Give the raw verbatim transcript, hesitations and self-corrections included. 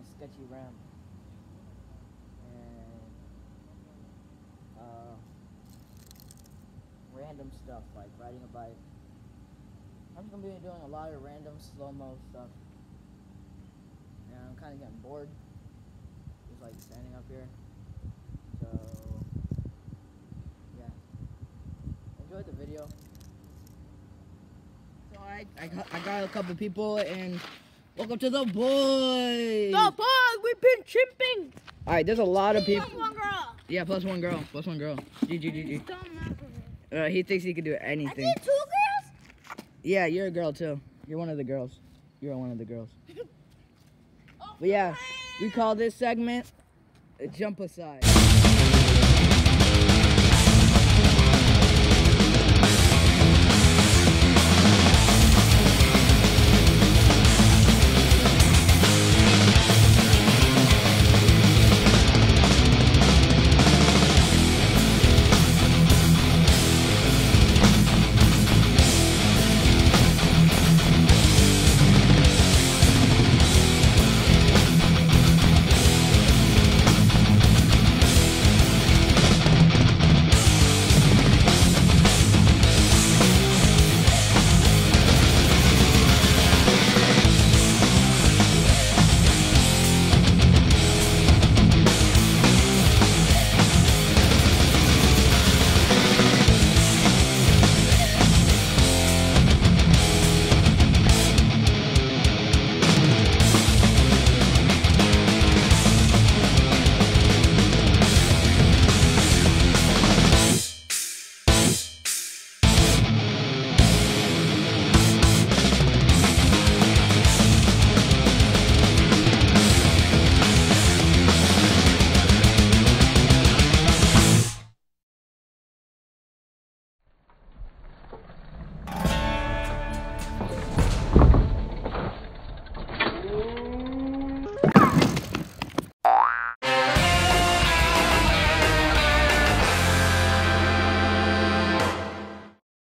sketchy ramp. And uh, random stuff like riding a bike. I'm just gonna be doing a lot of random slow-mo stuff. And I'm kind of getting bored. Just like standing up here. So, yeah. Enjoy the video. So I, I, got, I got a couple people and welcome to the boys! The boys! We've been chimping! Alright, there's a lot of people. Plus one girl! Yeah, plus one girl. Plus one girl. G G G G. Uh, he thinks he can do anything. I did two girls? Yeah, you're a girl too. You're one of the girls. You're one of the girls. But yeah, we call this segment Jump Aside.